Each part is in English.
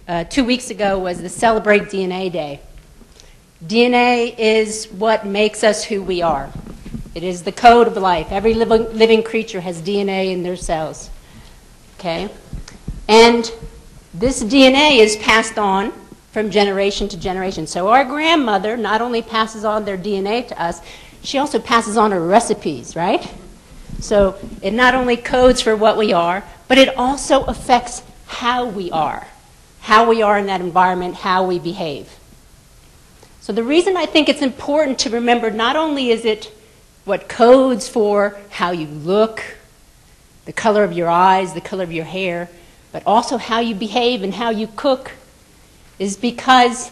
2 weeks ago was the Celebrate DNA Day. DNA is what makes us who we are. It is the code of life. Every living creature has DNA in their cells. Okay? And this DNA is passed on from generation to generation. So our grandmother not only passes on their DNA to us, she also passes on her recipes, right? So it not only codes for what we are, but it also affects how we are in that environment, how we behave. So the reason I think it's important to remember, not only is it what codes for how you look, the color of your eyes, the color of your hair, but also how you behave and how you cook, is because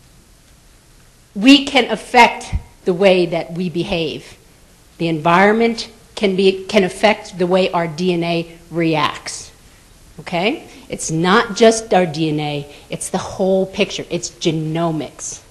we can affect the way that we behave. The environment can affect the way our DNA reacts. Okay? It's not just our DNA, it's the whole picture. It's genomics.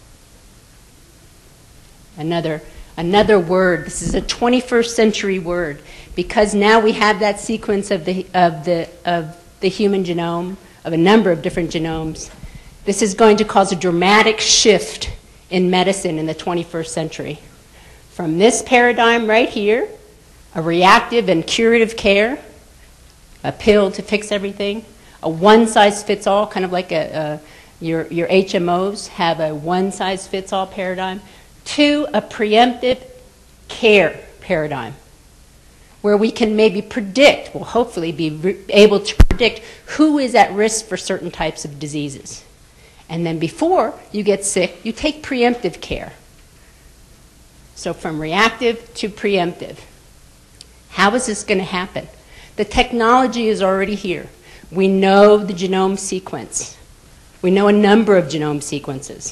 Another word, this is a 21st century word, because now we have that sequence of the human genome, of a number of different genomes. This is going to cause a dramatic shift in medicine in the 21st century. From this paradigm right here, a reactive and curative care, a pill to fix everything, a one-size-fits-all, kind of like your HMOs have a one-size-fits-all paradigm, to a preemptive care paradigm, where we can maybe predict, well, hopefully be able to predict who is at risk for certain types of diseases. And then before you get sick, you take preemptive care. So from reactive to preemptive. How is this going to happen? The technology is already here. We know the genome sequence. We know a number of genome sequences.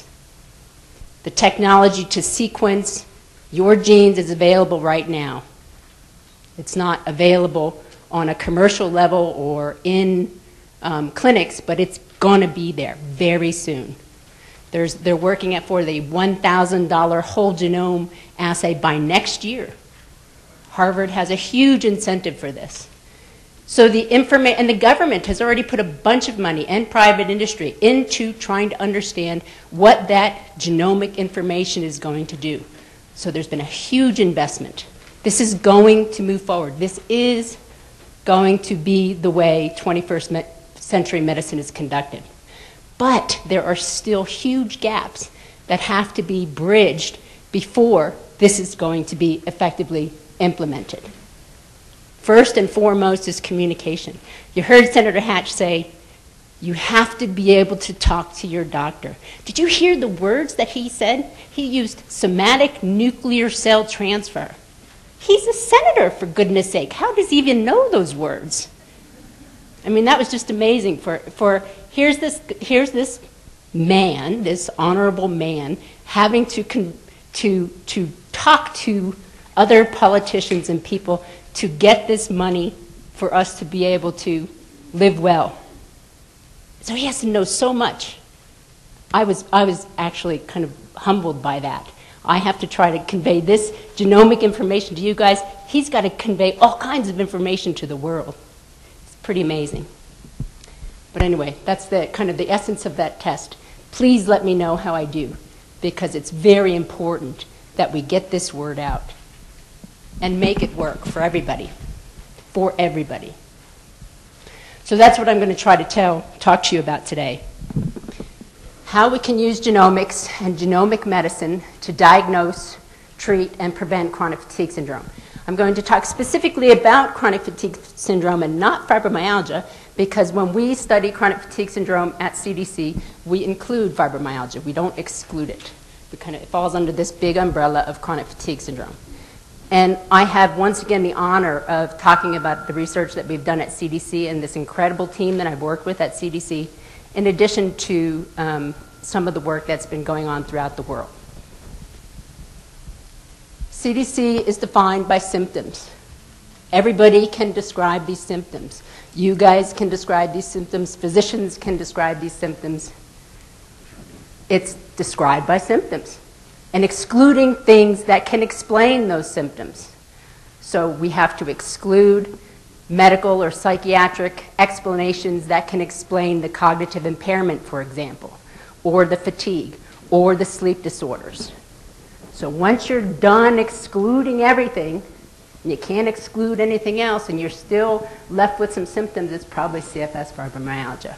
The technology to sequence your genes is available right now. It's not available on a commercial level or in clinics, but it's going to be there very soon. They're working for the $1,000 whole genome assay by next year. Harvard has a huge incentive for this. So and the government has already put a bunch of money, and private industry, into trying to understand what that genomic information is going to do. So there's been a huge investment. This is going to move forward. This is going to be the way 21st century medicine is conducted. But there are still huge gaps that have to be bridged before this is going to be effectively implemented. First and foremost is communication. You heard Senator Hatch say, you have to be able to talk to your doctor. Did you hear the words that he said? He used somatic nuclear cell transfer. He's a senator, for goodness sake. How does he even know those words? I mean, that was just amazing. Here's this man, this honorable man, having to talk to other politicians and people to get this money for us to be able to live well. So he has to know so much. I was actually kind of humbled by that. I have to try to convey this genomic information to you guys. He's got to convey all kinds of information to the world. It's pretty amazing. But anyway, that's kind of the essence of that test. Please let me know how I do, because it's very important that we get this word out and make it work for everybody. For everybody. So that's what I'm going to try to talk to you about today. How we can use genomics and genomic medicine to diagnose, treat, and prevent chronic fatigue syndrome. I'm going to talk specifically about chronic fatigue syndrome and not fibromyalgia, because when we study chronic fatigue syndrome at CDC, we include fibromyalgia. We don't exclude it. It falls under this big umbrella of chronic fatigue syndrome. And I have, once again, the honor of talking about the research that we've done at CDC and this incredible team that I've worked with at CDC, in addition to some of the work that's been going on throughout the world. CDC is defined by symptoms. Everybody can describe these symptoms. You guys can describe these symptoms. Physicians can describe these symptoms. It's described by symptoms and excluding things that can explain those symptoms. So we have to exclude medical or psychiatric explanations that can explain the cognitive impairment, for example, or the fatigue, or the sleep disorders. So once you're done excluding everything, and you can't exclude anything else, and you're still left with some symptoms, it's probably CFS fibromyalgia.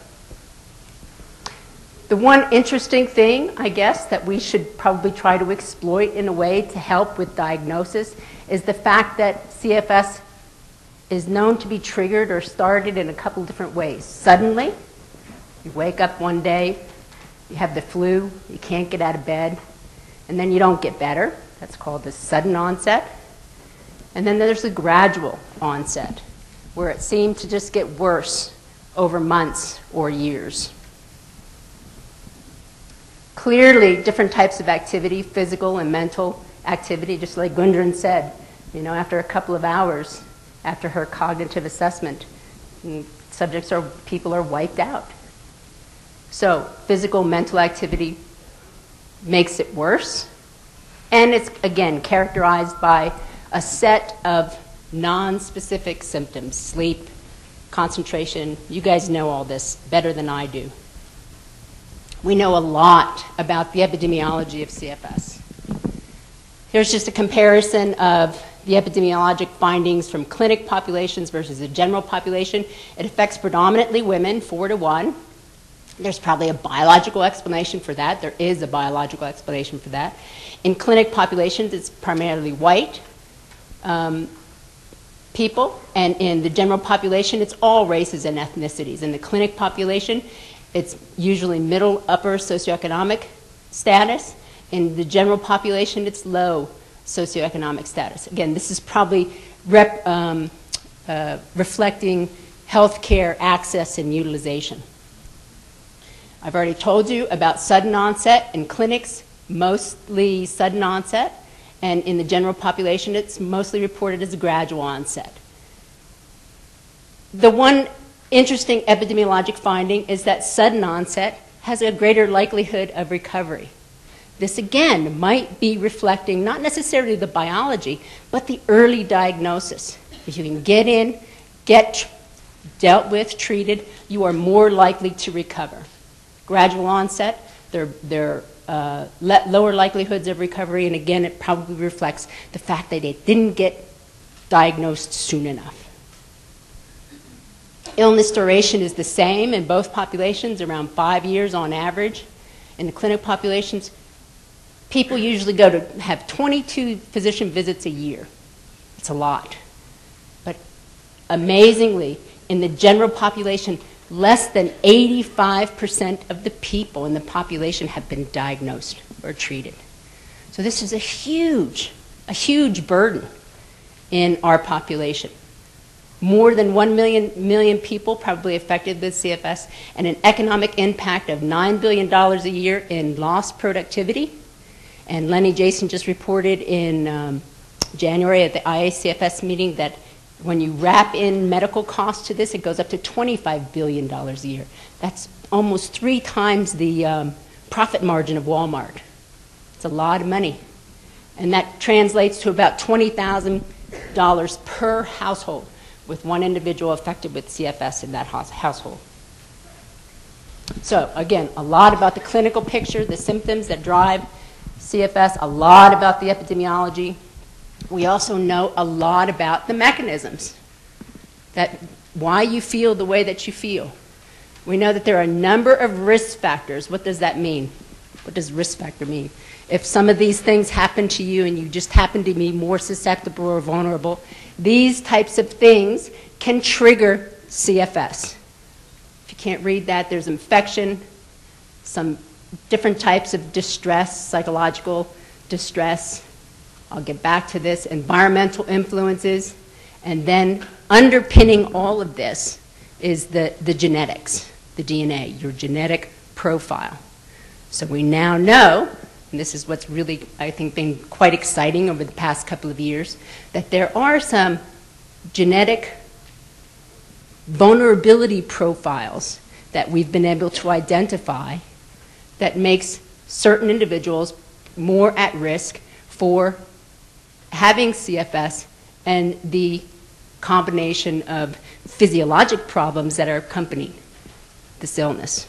The one interesting thing, I guess, that we should probably try to exploit in a way to help with diagnosis is the fact that CFS is known to be triggered or started in a couple different ways. Suddenly, you wake up one day, you have the flu, you can't get out of bed, and then you don't get better. That's called the sudden onset. And then there's the gradual onset, where it seemed to just get worse over months or years. Clearly, different types of activity, physical and mental activity, just like Gundren said, after a couple of hours after her cognitive assessment, people are wiped out. So physical, mental activity makes it worse. And it's, again, characterized by a set of non-specific symptoms, sleep, concentration. You guys know all this better than I do. We know a lot about the epidemiology of CFS. Here's just a comparison of the epidemiologic findings from clinic populations versus the general population. It affects predominantly women, 4-to-1. There's probably a biological explanation for that. There is a biological explanation for that. In clinic populations, it's primarily white people, and in the general population, it's all races and ethnicities. In the clinic population, it's usually middle, upper socioeconomic status. In the general population, it's low socioeconomic status. Again, this is probably reflecting healthcare access and utilization. I've already told you about sudden onset. In clinics, mostly sudden onset. And in the general population, it's mostly reported as a gradual onset. The one interesting epidemiologic finding is that sudden onset has a greater likelihood of recovery. This, again, might be reflecting not necessarily the biology, but the early diagnosis. If you can get in, get dealt with, treated, you are more likely to recover. Gradual onset, they're lower likelihoods of recovery, and again, it probably reflects the fact that they didn't get diagnosed soon enough. Illness duration is the same in both populations, around 5 years on average. In the clinic populations, people usually go to have 22 physician visits a year. It's a lot. But amazingly, in the general population, less than 85% of the people in the population have been diagnosed or treated. So this is a huge burden in our population. More than 1 million people probably affected with CFS, and an economic impact of $9 billion a year in lost productivity. And Lenny Jason just reported in January at the IACFS meeting that when you wrap in medical costs to this, it goes up to $25 billion a year. That's almost 3 times the profit margin of Walmart. It's a lot of money. And that translates to about $20,000 per household, with one individual affected with CFS in that household. So again, a lot about the clinical picture, the symptoms that drive CFS, a lot about the epidemiology. We also know a lot about the mechanisms, that why you feel the way that you feel. We know that there are a number of risk factors. What does that mean? What does risk factor mean? If some of these things happen to you and you just happen to be more susceptible or vulnerable, these types of things can trigger CFS. If you can't read that, there's infection, some different types of distress, psychological distress. I'll get back to this, environmental influences, and then underpinning all of this is the genetics, the DNA, your genetic profile. So we now know, and this is what's really, I think, been quite exciting over the past couple of years, that there are some genetic vulnerability profiles that we've been able to identify that makes certain individuals more at risk for having CFS, and the combination of physiologic problems that are accompanying this illness.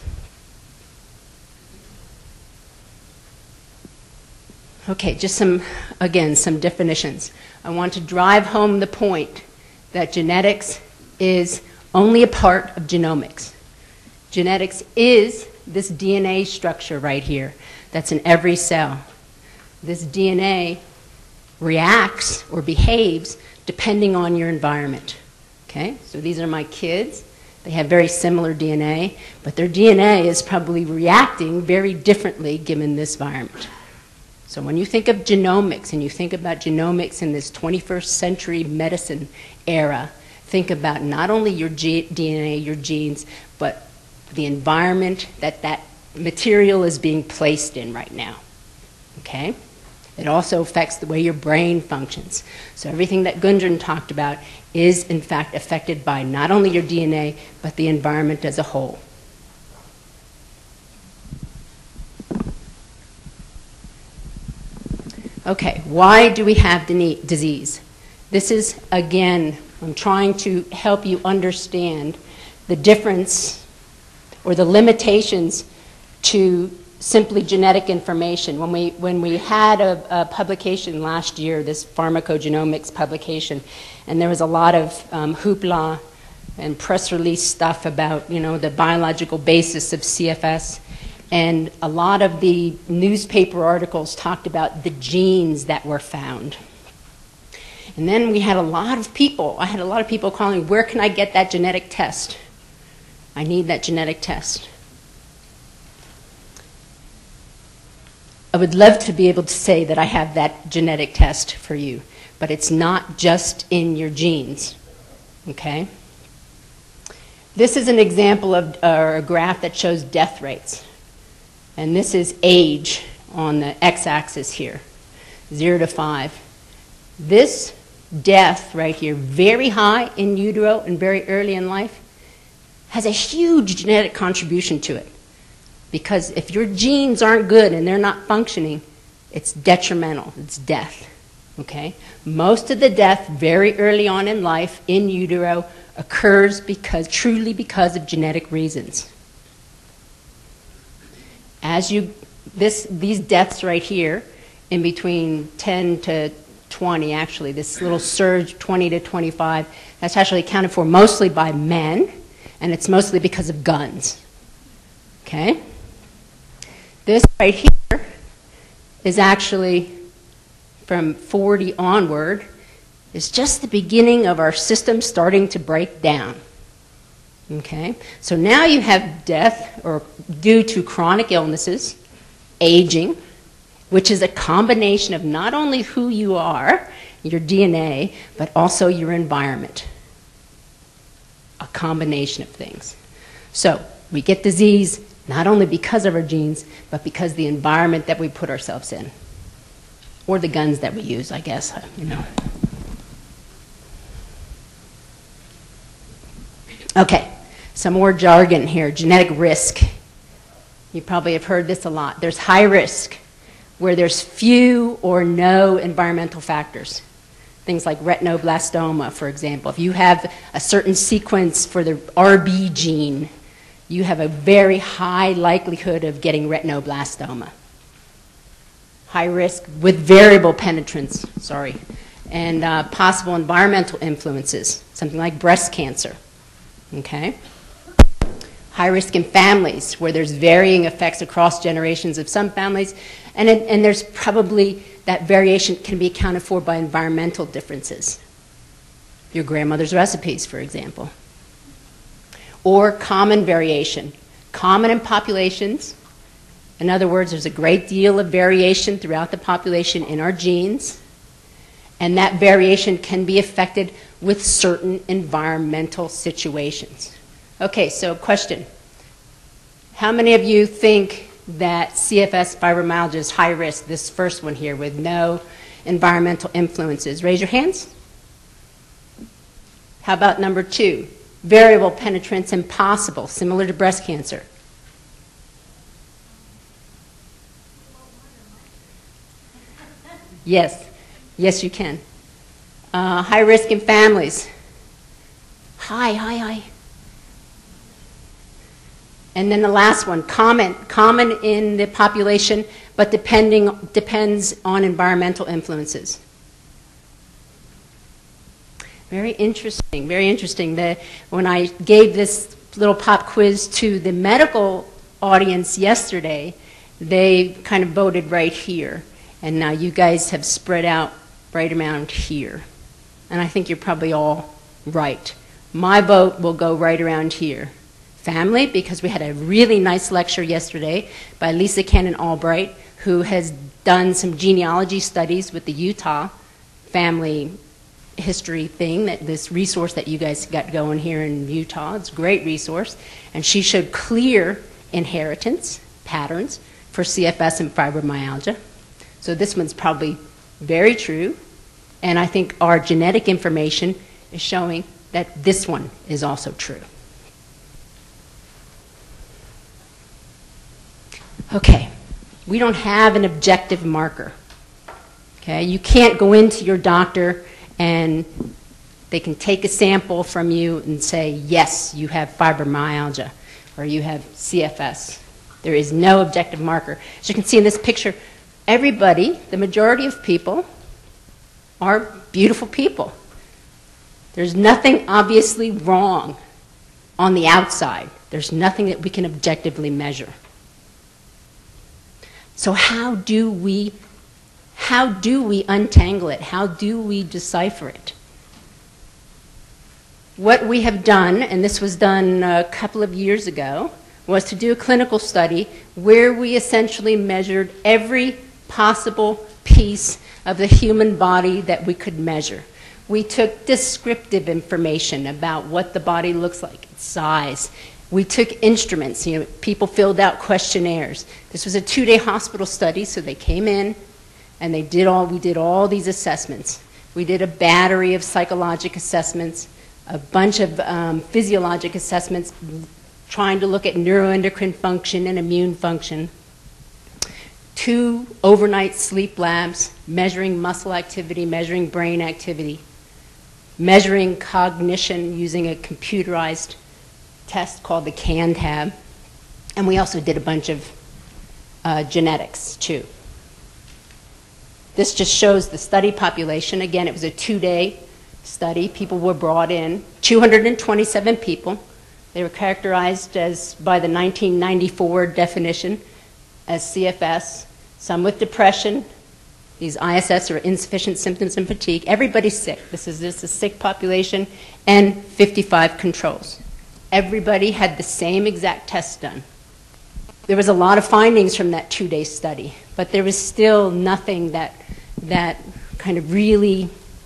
Okay, just some definitions. I want to drive home the point that genetics is only a part of genomics. Genetics is this DNA structure right here that's in every cell. This DNA reacts or behaves depending on your environment. Okay, so these are my kids. They have very similar DNA, but their DNA is probably reacting very differently given this environment. So when you think of genomics and you think about genomics in this 21st century medicine era, think about not only your DNA, your genes, but the environment that that material is being placed in right now. Okay? It also affects the way your brain functions. So everything that Gundren talked about is in fact affected by not only your DNA, but the environment as a whole. Okay, why do we have disease? This is, again, I'm trying to help you understand the difference or the limitations to simply genetic information. When we had a publication last year, this pharmacogenomics publication, and there was a lot of hoopla and press release stuff about, the biological basis of CFS. And a lot of the newspaper articles talked about the genes that were found. And then we had a lot of people, I had a lot of people calling, where can I get that genetic test? I need that genetic test. I would love to be able to say that I have that genetic test for you, but it's not just in your genes, okay? This is an example of a graph that shows death rates. And this is age on the x-axis here, 0 to 5. This death right here, very high in utero and very early in life, has a huge genetic contribution to it. Because if your genes aren't good and they're not functioning, it's detrimental, it's death, okay? Most of the death very early on in life, in utero, occurs truly because of genetic reasons. These deaths right here, in between 10 to 20 actually, this little surge 20 to 25, that's actually accounted for mostly by men, and it's mostly because of guns, okay? This right here is actually from 40 onward, is just the beginning of our system starting to break down. Okay, so now you have death or due to chronic illnesses, aging, which is a combination of not only who you are, your DNA, but also your environment. A combination of things. So we get disease not only because of our genes, but because of the environment that we put ourselves in. Or the guns that we use, I guess, Okay. Some more jargon here, genetic risk. You probably have heard this a lot. There's high risk, where there's few or no environmental factors. Things like retinoblastoma, for example. If you have a certain sequence for the RB gene, you have a very high likelihood of getting retinoblastoma. High risk with variable penetrance, and possible environmental influences, something like breast cancer. Okay? High risk in families, where there's varying effects across generations of some families, and there's probably that variation can be accounted for by environmental differences. Your grandmother's recipes, for example. Or common variation. Common in populations. In other words, there's a great deal of variation throughout the population in our genes, and that variation can be affected with certain environmental situations. Okay, so question. How many of you think that CFS fibromyalgia is high risk, this first one here, with no environmental influences? Raise your hands. How about number 2? Variable penetrance impossible, similar to breast cancer. Yes, yes you can. High risk in families. High. And then the last one, common in the population, but depends on environmental influences. Very interesting, very interesting. When I gave this little pop quiz to the medical audience yesterday, they kind of voted right here. And now you guys have spread out right around here. And I think you're probably all right. My vote will go right around here. Family, because we had a really nice lecture yesterday by Lisa Cannon Albright, who has done some genealogy studies with the Utah family history thing, this resource that you guys got going here in Utah. It's a great resource. And she showed clear inheritance patterns for CFS and fibromyalgia. So this one's probably very true. And I think our genetic information is showing that this one is also true. Okay, we don't have an objective marker. Okay, you can't go into your doctor and they can take a sample from you and say, yes, you have fibromyalgia or you have CFS. There is no objective marker. As you can see in this picture, everybody, the majority of people, are beautiful people. There's nothing obviously wrong on the outside. There's nothing that we can objectively measure. So how do we untangle it? How do we decipher it? What we have done, and this was done a couple of years ago, was to do a clinical study where we essentially measured every possible piece of the human body that we could measure. We took descriptive information about what the body looks like, its size. We took instruments. People filled out questionnaires. This was a 2-day hospital study, so they came in and we did all these assessments. We did a battery of psychologic assessments, a bunch of physiologic assessments, trying to look at neuroendocrine function and immune function. 2 overnight sleep labs, measuring muscle activity, measuring brain activity, measuring cognition using a computerized test called the CAN-TAB. And we also did a bunch of genetics, too. This just shows the study population. Again, it was a 2-day study. People were brought in, 227 people. They were characterized as, by the 1994 definition, as CFS, some with depression. These ISS, or insufficient symptoms and fatigue. Everybody's sick. This is just a sick population, and 55 controls. Everybody had the same exact test done. There was a lot of findings from that 2-day study, but there was still nothing that kind of really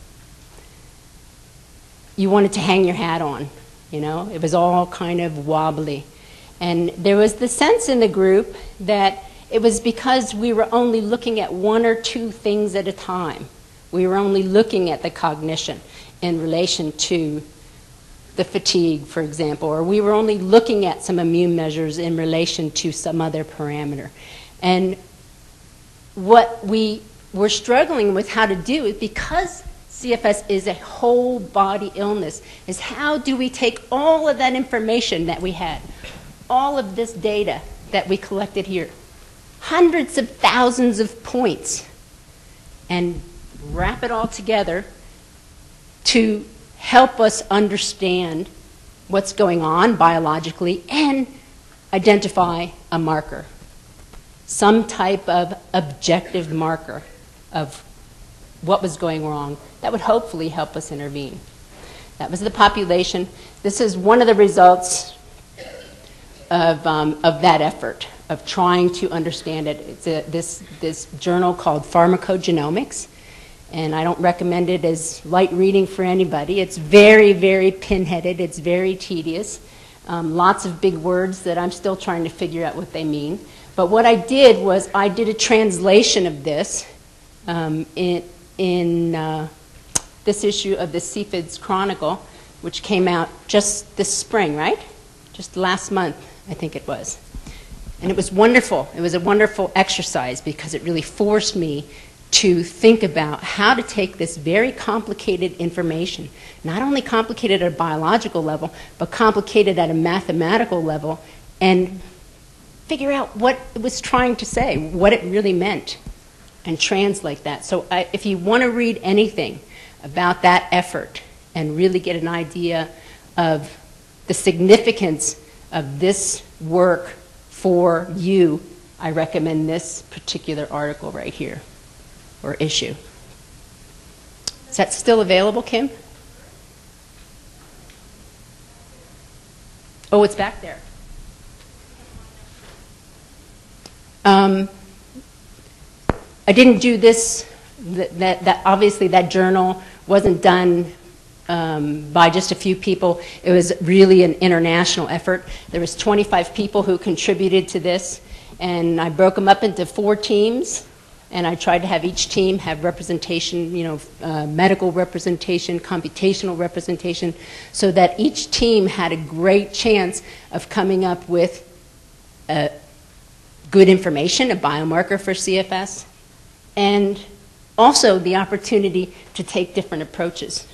you wanted to hang your hat on. It was all kind of wobbly. And there was the sense in the group that it was because we were only looking at 1 or 2 things at a time. We were only looking at the cognition in relation to the fatigue, for example, or we were only looking at some immune measures in relation to some other parameter. And what we were struggling with how to do is, because CFS is a whole body illness, is how do we take all of that information that we had, all of this data that we collected here, hundreds of thousands of points, and wrap it all together to help us understand what's going on biologically and identify a marker, some type of objective marker of what was going wrong that would hopefully help us intervene. That was the population. This is one of the results of that effort, of trying to understand it. It's this journal called Pharmacogenomics, and I don't recommend it as light reading for anybody. It's very, very pinheaded. It's very tedious. Lots of big words that I'm still trying to figure out what they mean. But what I did was I did a translation of this in this issue of the CFIDS Chronicle, which came out just this spring, right? Just last month, I think it was. And it was wonderful. It was a wonderful exercise because it really forced me to think about how to take this very complicated information, not only complicated at a biological level, but complicated at a mathematical level, and figure out what it was trying to say, what it really meant, and translate that. So if you want to read anything about that effort and really get an idea of the significance of this work for you, I recommend this particular article right here, or issue. Is that still available, Kim? Oh, it's back there. I didn't do this, obviously that journal wasn't done by just a few people. It was really an international effort. There was 25 people who contributed to this, and I broke them up into 4 teams, and I tried to have each team have representation, medical representation, computational representation, so that each team had a great chance of coming up with good information, a biomarker for CFS, and also the opportunity to take different approaches.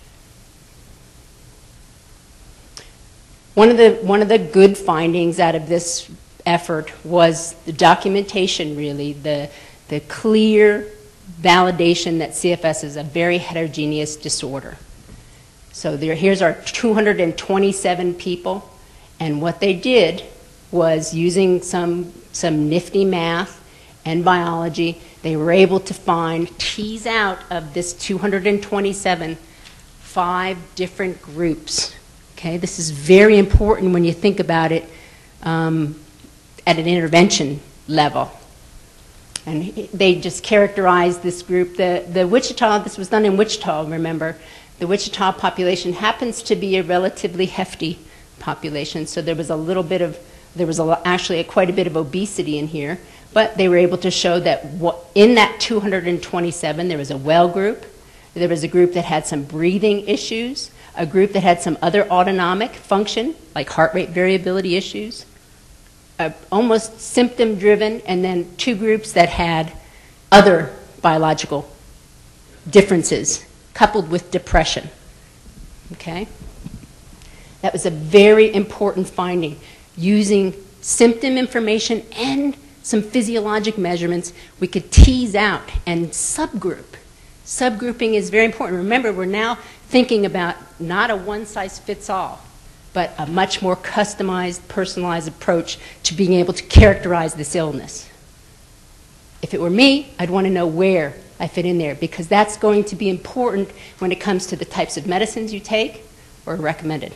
One of the good findings out of this effort was the documentation, really, the clear validation that CFS is a very heterogeneous disorder. So here's our 227 people, and what they did was, using some nifty math and biology, they were able to tease out of this 227, 5 different groups. Okay, this is very important when you think about it at an intervention level. And they just characterized this group. The Wichita, this was done in Wichita, remember. The Wichita population happens to be a relatively hefty population, so there was a little bit of, actually quite a bit of obesity in here, but they were able to show that in that 227, there was a well group, there was a group that had some breathing issues, a group that had some other autonomic function, like heart rate variability issues, almost symptom-driven, and then 2 groups that had other biological differences coupled with depression. Okay? That was a very important finding. Using symptom information and some physiologic measurements, we could tease out and subgroup. Subgrouping is very important. Remember, we're now thinking about not a one-size-fits-all, but a much more customized, personalized approach to being able to characterize this illness. If it were me, I'd want to know where I fit in there, because that's going to be important when it comes to the types of medicines you take or recommended.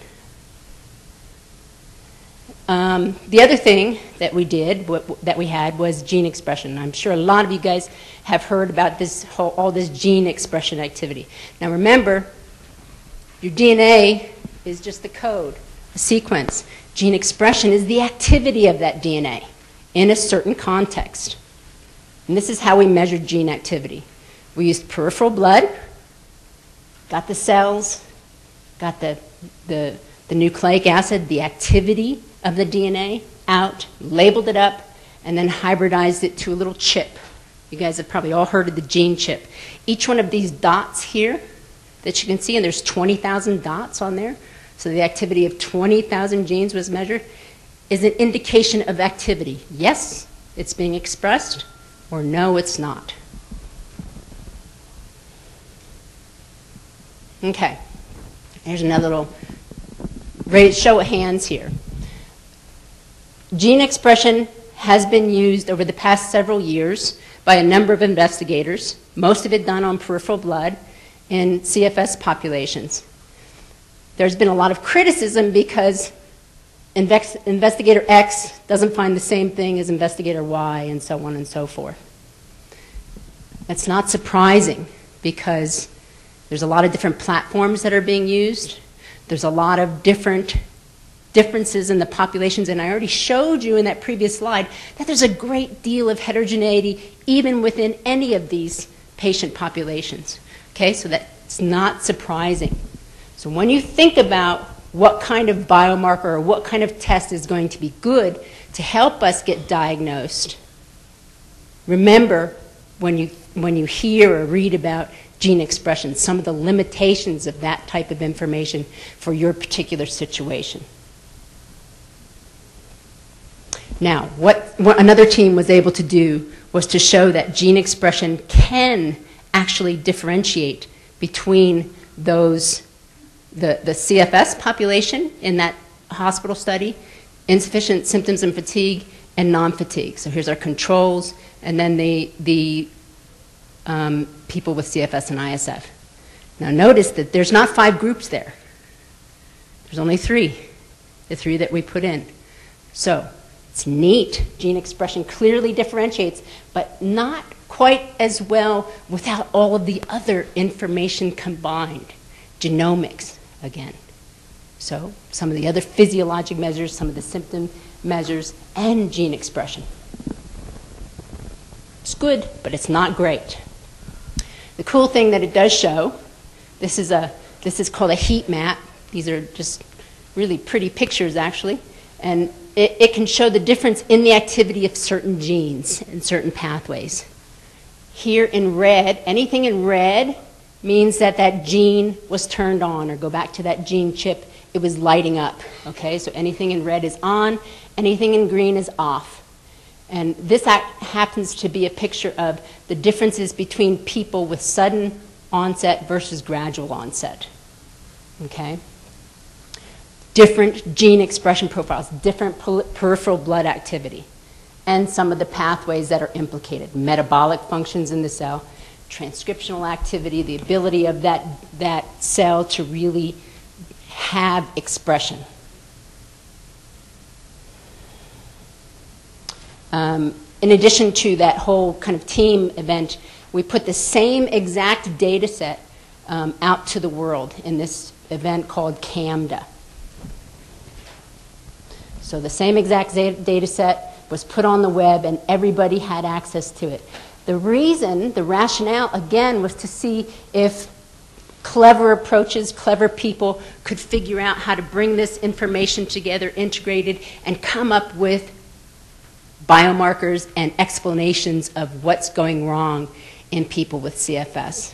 The other thing that we did, that we had, was gene expression. I'm sure a lot of you guys have heard about all this gene expression activity. Now remember, your DNA is just the code, the sequence. Gene expression is the activity of that DNA in a certain context. And this is how we measured gene activity. We used peripheral blood, got the cells, got the nucleic acid, the activity of the DNA out, labeled it up, and then hybridized it to a little chip. You guys have probably all heard of the gene chip. Each one of these dots here that you can see, and there's 20,000 dots on there, so the activity of 20,000 genes was measured, is an indication of activity. Yes, it's being expressed, or no, it's not. Okay, here's another little show of hands here. Gene expression has been used over the past several years by a number of investigators, most of it done on peripheral blood in CFS populations. There's been a lot of criticism because investigator X doesn't find the same thing as investigator Y, and so on and so forth. That's not surprising, because there's a lot of different platforms that are being used. There's a lot of differences in the populations, and I already showed you in that previous slide that there's a great deal of heterogeneity even within any of these patient populations. Okay, so that's not surprising. So when you think about what kind of biomarker or what kind of test is going to be good to help us get diagnosed, remember when you hear or read about gene expression, some of the limitations of that type of information for your particular situation. Now, what another team was able to do was to show that gene expression can actually differentiate between those, the CFS population in that hospital study, insufficient symptoms and fatigue, and non-fatigue. So here's our controls, and then the people with CFS and ISF. Now notice that there's not 5 groups there. There's only 3, the 3 that we put in. So it's neat. Gene expression clearly differentiates, but not quite as well without all of the other information combined. Genomics, again. So some of the other physiologic measures, some of the symptom measures, and gene expression. It's good, but it's not great. The cool thing that it does show, this is called a heat map. These are just really pretty pictures, actually. And it can show the difference in the activity of certain genes and certain pathways. Here in red, anything in red means that that gene was turned on, or go back to that gene chip, it was lighting up. Okay, so anything in red is on, anything in green is off. And this happens to be a picture of the differences between people with sudden onset versus gradual onset. Okay? Different gene expression profiles, different peripheral blood activity, and some of the pathways that are implicated. Metabolic functions in the cell, transcriptional activity, the ability of that cell to really have expression. In addition to that whole kind of team event, we put the same exact data set out to the world in this event called CAMDA. So the same exact data set was put on the web and everybody had access to it. The reason, the rationale, again, was to see if clever approaches, clever people could figure out how to bring this information together, integrated, and come up with biomarkers and explanations of what's going wrong in people with CFS.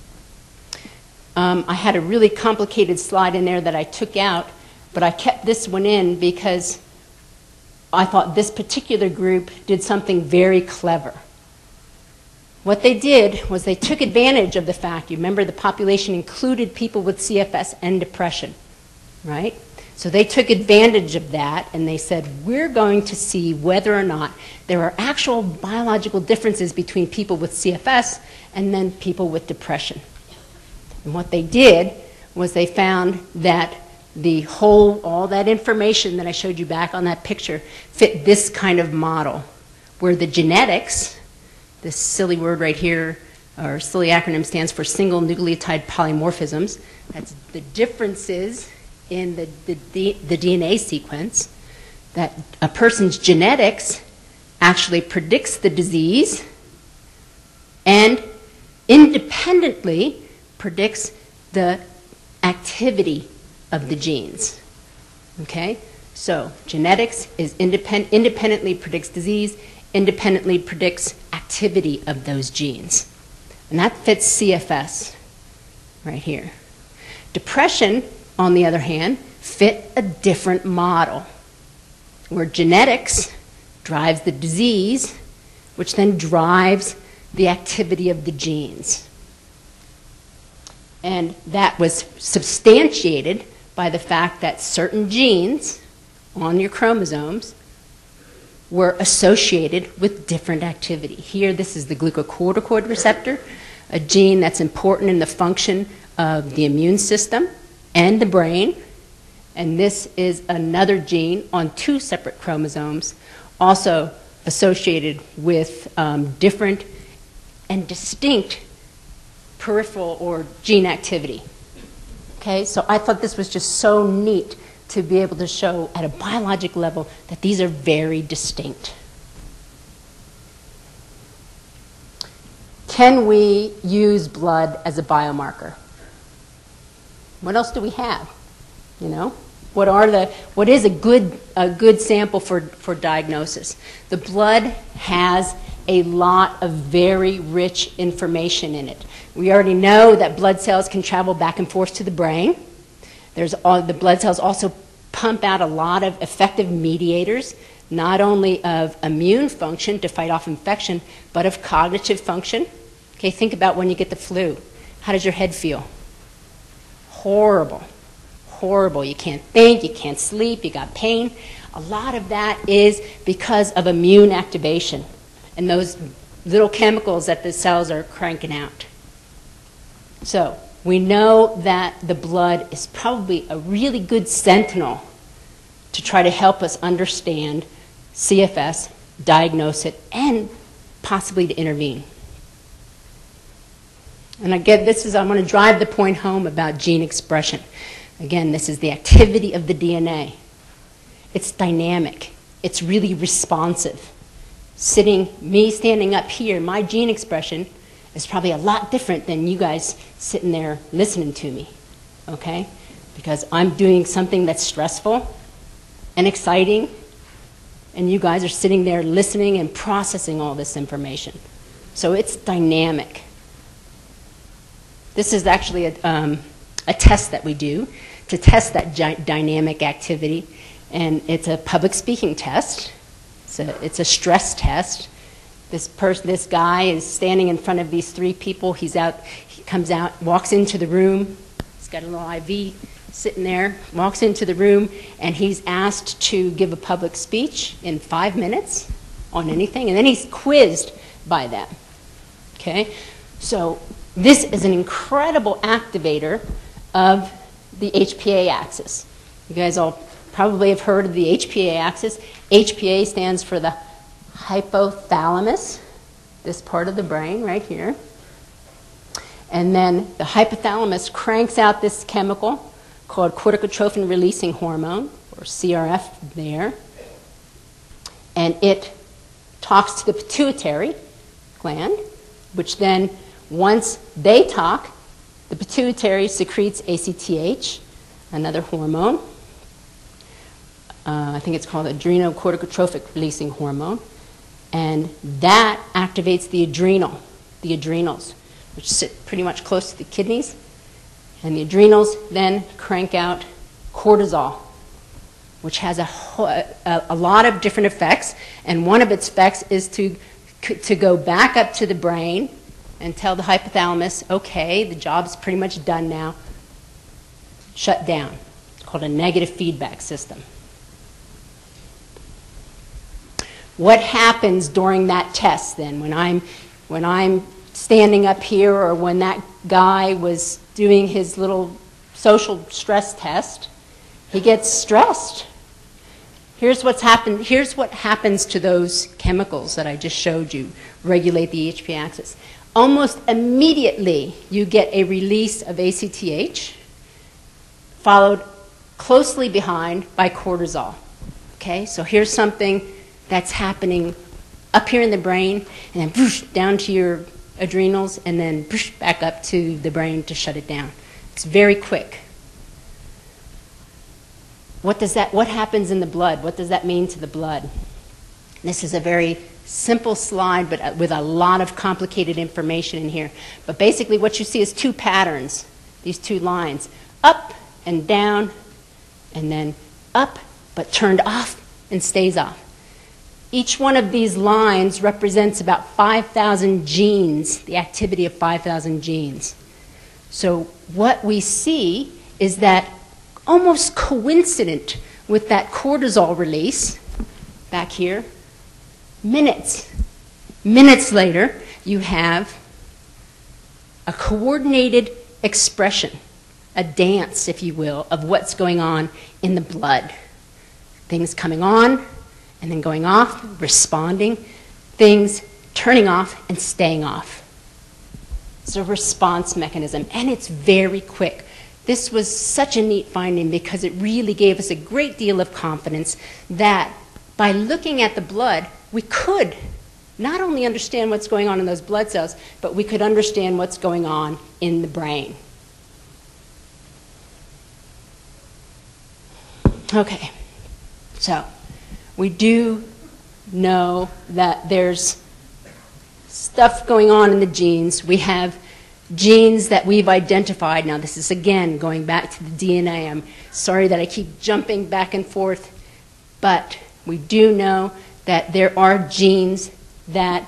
I had a really complicated slide in there that I took out, but I kept this one in because I thought this particular group did something very clever. What they did was they took advantage of the fact, you remember the population included people with CFS and depression, right? So they took advantage of that and they said, we're going to see whether or not there are actual biological differences between people with CFS and then people with depression. And what they did was they found that all that information that I showed you back on that picture fit this kind of model, where the genetics, this silly word right here, or silly acronym, stands for single nucleotide polymorphisms. That's the differences in the DNA sequence, that a person's genetics actually predicts the disease and independently predicts the activity of the genes. Okay? So genetics is independently predicts disease, independently predicts activity of those genes. And that fits CFS right here. Depression, on the other hand, fit a different model, where genetics drives the disease, which then drives the activity of the genes. And that was substantiated by the fact that certain genes on your chromosomes were associated with different activity. Here, this is the glucocorticoid receptor, a gene that's important in the function of the immune system and the brain. And this is another gene on 2 separate chromosomes, also associated with different and distinct peripheral or gene activity. Okay, so I thought this was just so neat to be able to show at a biologic level that these are very distinct. Can we use blood as a biomarker? What else do we have? You know, what is a good sample for diagnosis? The blood has a lot of very rich information in it. We already know that blood cells can travel back and forth to the brain. The blood cells also pump out a lot of effective mediators, not only of immune function to fight off infection, but of cognitive function. Okay, think about when you get the flu. How does your head feel? Horrible. Horrible. You can't think, you can't sleep, you got pain. A lot of that is because of immune activation and those little chemicals that the cells are cranking out. So we know that the blood is probably a really good sentinel to try to help us understand CFS, diagnose it, and possibly to intervene. And again, I want to drive the point home about gene expression. Again, this is the activity of the DNA. It's dynamic. It's really responsive. Me standing up here, my gene expression is probably a lot different than you guys sitting there listening to me, okay? Because I'm doing something that's stressful and exciting, and you guys are sitting there listening and processing all this information. So it's dynamic. This is actually a test that we do to test that dynamic activity, and it's a public speaking test. It's a stress test. This guy is standing in front of these three people. He comes out, walks into the room. He's got a little IV sitting there, walks into the room, and he's asked to give a public speech in 5 minutes on anything, and then he's quizzed by them. Okay? So this is an incredible activator of the HPA axis. You guys all probably have heard of the HPA axis. HPA stands for the hypothalamus, this part of the brain right here. And then the hypothalamus cranks out this chemical called corticotrophin releasing hormone, or CRF there. And it talks to the pituitary gland, which then, once they talk, the pituitary secretes ACTH, another hormone. I think it's called adrenocorticotrophic releasing hormone. And that activates the adrenals, which sit pretty much close to the kidneys. And the adrenals then crank out cortisol, which has a lot of different effects. And one of its effects is to go back up to the brain and tell the hypothalamus, okay, the job's pretty much done now. Shut down. It's called a negative feedback system. What happens during that test then? When I'm standing up here, or when that guy was doing his little social stress test, he gets stressed. Here's what happens to those chemicals that I just showed you, regulate the HPA axis. Almost immediately, you get a release of ACTH, followed closely behind by cortisol. Okay, so here's something that's happening up here in the brain, and then whoosh, down to your adrenals, and then whoosh, back up to the brain to shut it down. It's very quick. What happens in the blood? What does that mean to the blood? This is a very simple slide, but with a lot of complicated information in here. But basically what you see is two patterns, these two lines, up and down, and then up, but turned off and stays off. Each one of these lines represents about 5,000 genes, the activity of 5,000 genes. So what we see is that almost coincident with that cortisol release back here, minutes later, you have a coordinated expression, a dance, if you will, of what's going on in the blood. Things coming on, and then going off, responding, things turning off and staying off. It's a response mechanism, and it's very quick. This was such a neat finding because it really gave us a great deal of confidence that by looking at the blood, we could not only understand what's going on in those blood cells, but we could understand what's going on in the brain. Okay, so we do know that there's stuff going on in the genes. We have genes that we've identified. Now, this is, again, going back to the DNA. I'm sorry that I keep jumping back and forth, but we do know that there are genes that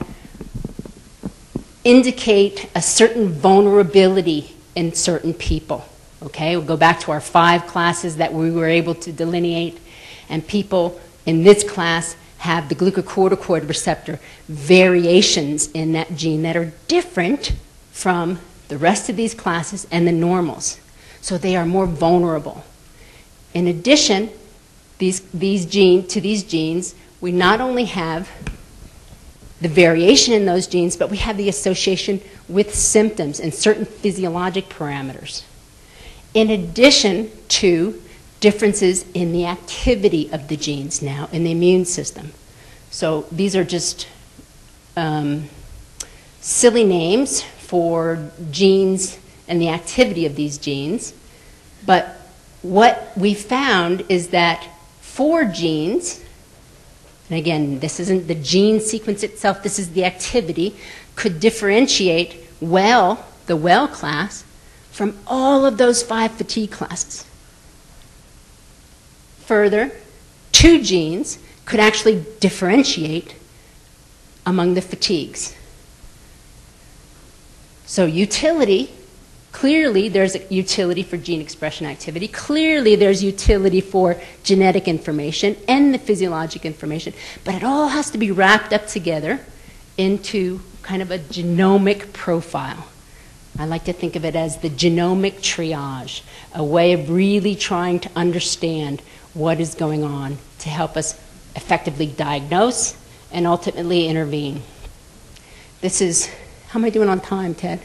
indicate a certain vulnerability in certain people. Okay, we'll go back to our 5 classes that we were able to delineate, and people in this class have the glucocorticoid receptor variations in that gene that are different from the rest of these classes and the normals. So they are more vulnerable. In addition, to these genes, we not only have the variation in those genes, but we have the association with symptoms and certain physiologic parameters. In addition to differences in the activity of the genes now in the immune system. So these are just silly names for genes and the activity of these genes. But what we found is that 4 genes, and again, this isn't the gene sequence itself, this is the activity, could differentiate well, the well class, from all of those 5 fatigue classes. Further, 2 genes could actually differentiate among the fatigues. So utility, clearly there's a utility for gene expression activity. Clearly there's utility for genetic information and the physiologic information. But it all has to be wrapped up together into kind of a genomic profile. I like to think of it as the genomic triage, a way of really trying to understand what is going on to help us effectively diagnose and ultimately intervene. This is, how am I doing on time, Ted?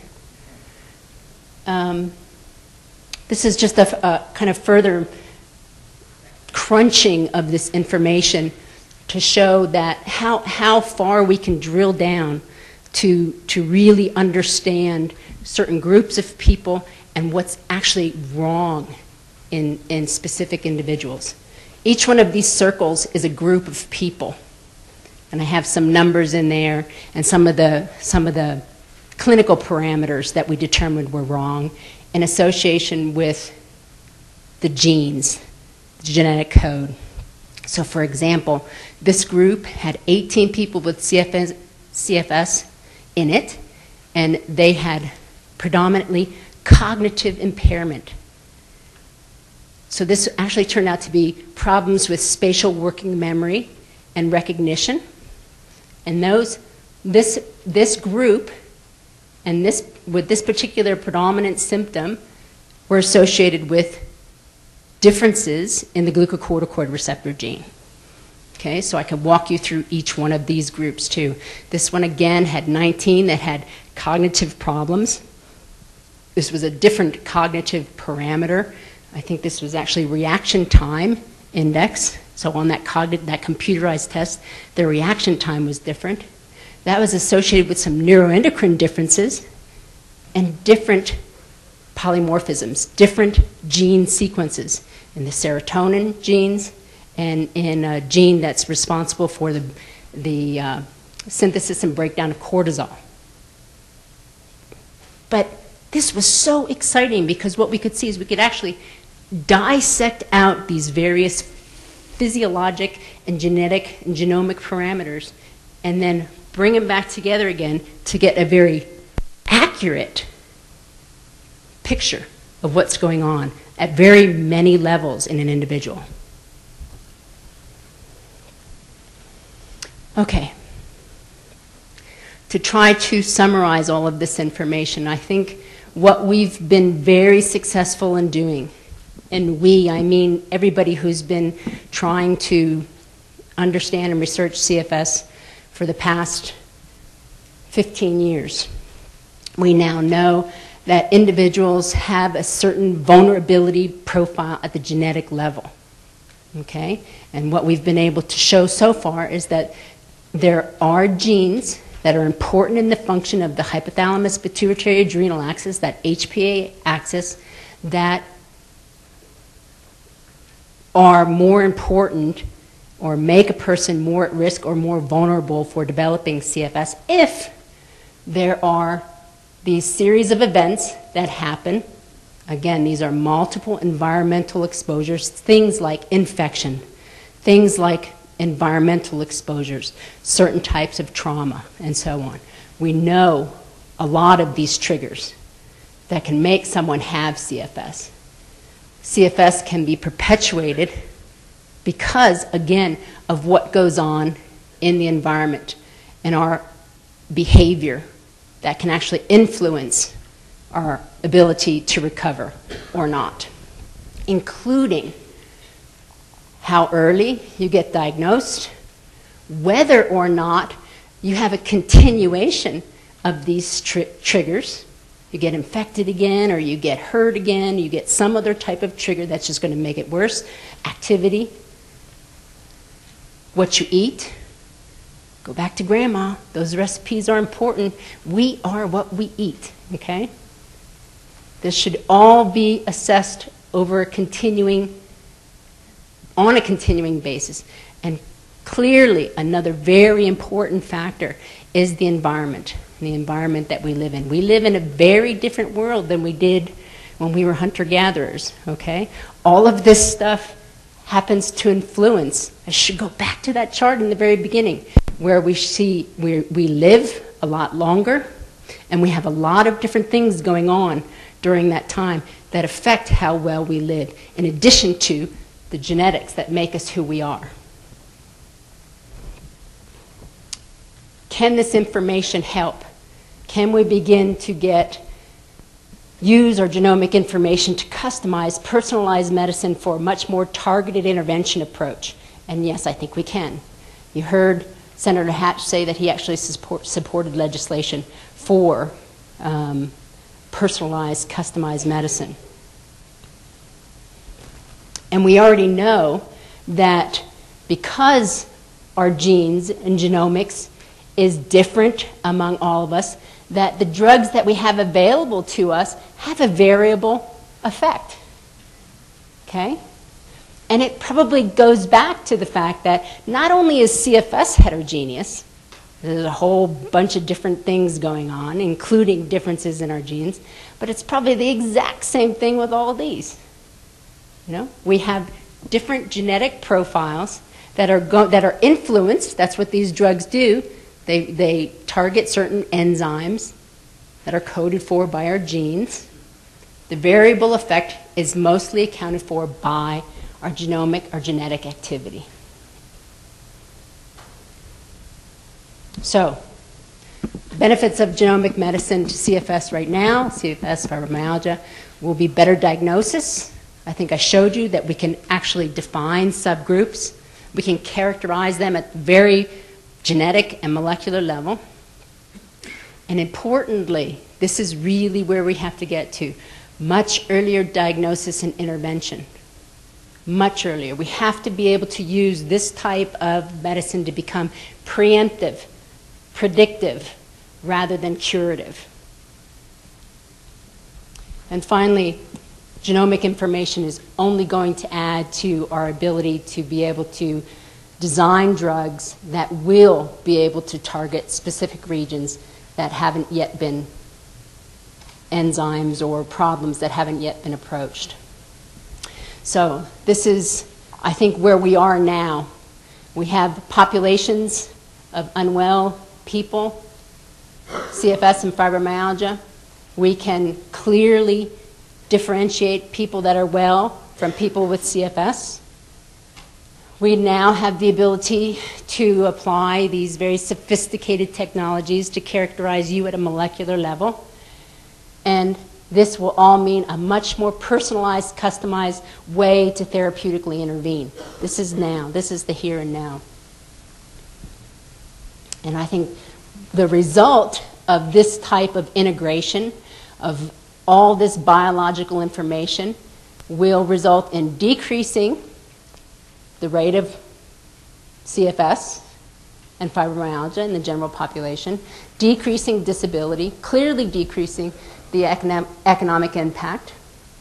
This is just a kind of further crunching of this information to show that how far we can drill down to really understand certain groups of people and what's actually wrong in specific individuals. Each one of these circles is a group of people. And I have some numbers in there and some of the clinical parameters that we determined were wrong in association with the genes, the genetic code. So for example, this group had 18 people with CFS in it, and they had predominantly cognitive impairment. So this actually turned out to be problems with spatial working memory and recognition. And this group and with this particular predominant symptom were associated with differences in the glucocorticoid receptor gene. Okay, so I can walk you through each one of these groups too. This one again had 19 that had cognitive problems. This was a different cognitive parameter. I think this was actually reaction time index. So on that computerized test, the reaction time was different. That was associated with some neuroendocrine differences and different polymorphisms, different gene sequences in the serotonin genes and in a gene that's responsible for the synthesis and breakdown of cortisol. But this was so exciting because what we could see is we could actually dissect out these various physiologic and genetic and genomic parameters and then bring them back together again to get a very accurate picture of what's going on at very many levels in an individual. Okay. To try to summarize all of this information, I think what we've been very successful in doing, and we, I mean everybody who's been trying to understand and research CFS for the past 15 years. We now know that individuals have a certain vulnerability profile at the genetic level. Okay? And what we've been able to show so far is that there are genes that are important in the function of the hypothalamus pituitary adrenal axis, that HPA axis, that are more important or make a person more at risk or more vulnerable for developing CFS if there are these series of events that happen. Again, these are multiple environmental exposures, things like infection, things like environmental exposures, certain types of trauma, and so on. We know a lot of these triggers that can make someone have CFS. CFS can be perpetuated because, again, of what goes on in the environment and our behavior that can actually influence our ability to recover or not, including how early you get diagnosed, whether or not you have a continuation of these triggers. You get infected again, or you get hurt again, you get some other type of trigger that's just going to make it worse. Activity, what you eat. Go back to grandma. Those recipes are important. We are what we eat, okay? This should all be assessed over a continuing basis. And clearly, another very important factor is the environment that we live in. We live in a very different world than we did when we were hunter-gatherers, okay? All of this stuff happens to influence. I should go back to that chart in the very beginning where we see we live a lot longer and we have a lot of different things going on during that time that affect how well we live, in addition to the genetics that make us who we are. Can this information help? Can we begin to use our genomic information to customize personalized medicine for a much more targeted intervention approach? And yes, I think we can. You heard Senator Hatch say that he actually supported legislation for personalized, customized medicine. And we already know that because our genes and genomics is different among all of us, that the drugs that we have available to us have a variable effect, okay? And it probably goes back to the fact that not only is CFS heterogeneous, there's a whole bunch of different things going on, including differences in our genes, but it's probably the exact same thing with all of these. You know, we have different genetic profiles that are influenced. That's what these drugs do. They target certain enzymes that are coded for by our genes. The variable effect is mostly accounted for by our genetic activity. So, benefits of genomic medicine to CFS right now, CFS fibromyalgia, will be better diagnosis. I think I showed you that we can actually define subgroups. We can characterize them at very genetic and molecular level. And importantly, this is really where we have to get to, much earlier diagnosis and intervention. Much earlier. We have to be able to use this type of medicine to become preemptive, predictive, rather than curative. And finally, genomic information is only going to add to our ability to be able to design drugs that will be able to target specific regions that haven't yet been enzymes or problems that haven't yet been approached. So this is, I think, where we are now. We have populations of unwell people, CFS and fibromyalgia. We can clearly differentiate people that are well from people with CFS. We now have the ability to apply these very sophisticated technologies to characterize you at a molecular level. And this will all mean a much more personalized, customized way to therapeutically intervene. This is now. This is the here and now. And I think the result of this type of integration of all this biological information will result in decreasing the rate of CFS and fibromyalgia in the general population, decreasing disability, clearly decreasing the economic impact.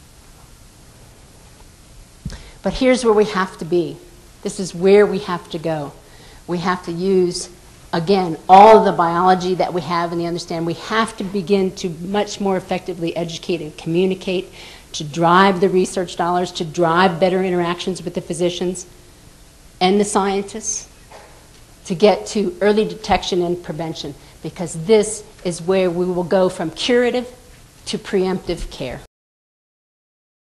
But here's where we have to be. This is where we have to go. We have to use again, all of the biology that we have and the understand, we have to begin to much more effectively educate and communicate, to drive the research dollars, to drive better interactions with the physicians and the scientists, to get to early detection and prevention, because this is where we will go from curative to preemptive care.